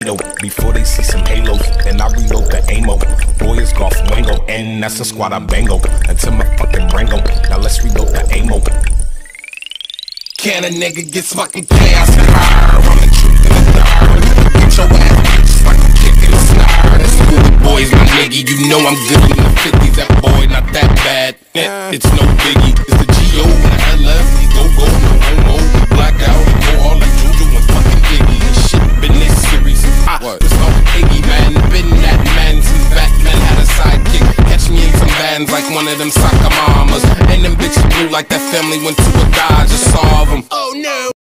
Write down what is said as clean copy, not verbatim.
Dorado before they see some halos. Then I reload the ammo. Boy is golf wango, and that's the squad I bango until my fucking brain go. Now let's reload the ammo. Can a nigga get fucking chaos and her? I'm the truth in the dark. Get your ass just like a kick in the snare. That's who the boys, my nigga. You know I'm good in the 50s. That boy not that bad. It's no biggie. It's the G.O. and the LF. Go, no homo. Black out. Go all like Juju and fucking Iggy. And shit been this serious. It's all Iggy, man. Been that man since Batman had a sidekick. Catch me in some vans like one of them soccer mamas. And them bitches blew like that family went to a Dodge. Just solve them. Oh no.